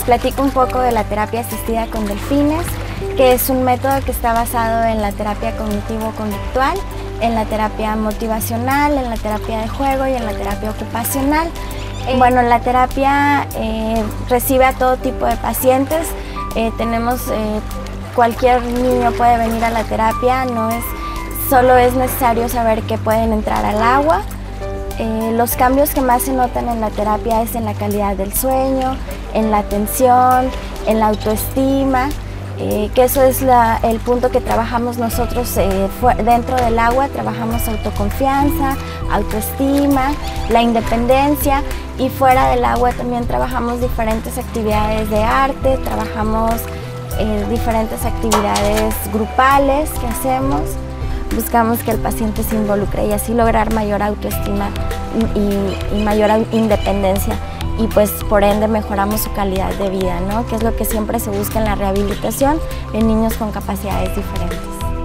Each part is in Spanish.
platico un poco de la terapia asistida con delfines, que es un método que está basado en la terapia cognitivo-conductual, en la terapia motivacional, en la terapia de juego y en la terapia ocupacional. Bueno, la terapia recibe a todo tipo de pacientes. Cualquier niño puede venir a la terapia, solo es necesario saber que pueden entrar al agua. Los cambios que más se notan en la terapia es en la calidad del sueño, en la atención, en la autoestima, que eso es el punto que trabajamos nosotros dentro del agua. Trabajamos autoconfianza, autoestima, la independencia, y fuera del agua también trabajamos diferentes actividades de arte, trabajamos diferentes actividades grupales que hacemos. Buscamos que el paciente se involucre y así lograr mayor autoestima y mayor independencia, y pues por ende mejoramos su calidad de vida, ¿no? Que es lo que siempre se busca en la rehabilitación en niños con capacidades diferentes.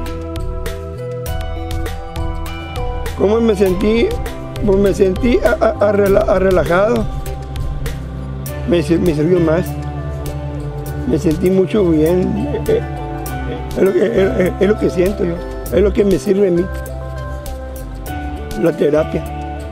¿Cómo me sentí? Pues me sentí relajado, me sirvió más, me sentí mucho bien, es lo que siento yo. Es lo que me sirve a mí, la terapia.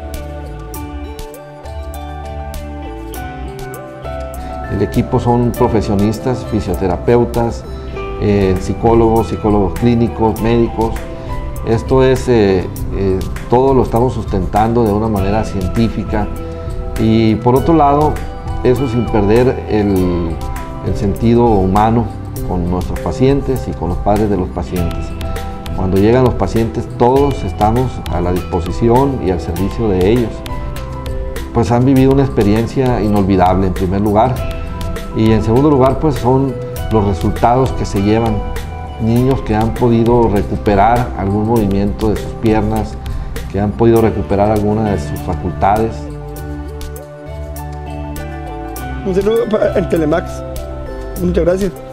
El equipo son profesionistas, fisioterapeutas, psicólogos clínicos, médicos. Esto es, todo lo estamos sustentando de una manera científica, y por otro lado, eso sin perder el sentido humano con nuestros pacientes y con los padres de los pacientes. Cuando llegan los pacientes, todos estamos a la disposición y al servicio de ellos. Pues han vivido una experiencia inolvidable en primer lugar, y en segundo lugar pues son los resultados que se llevan. Niños que han podido recuperar algún movimiento de sus piernas, que han podido recuperar alguna de sus facultades. Un saludo para el Telemax. Muchas gracias.